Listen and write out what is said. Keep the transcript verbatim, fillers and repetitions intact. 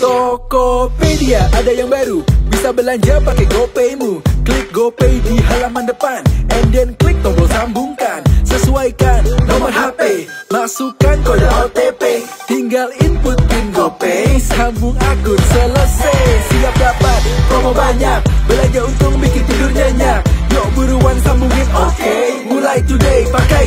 Tokopedia ada yang baru, bisa belanja pakai GoPaymu. Klik GoPay di halaman depan, and then klik tombol sambungkan. Sesuaikan nomor H P, masukkan kode O T P, tinggal input pin GoPay, sambung akun, selesai. Siap dapat promo banyak, belanja untung bikin tidur nyenyak. Yuk buruan sambungin, oke okay. Mulai today pakai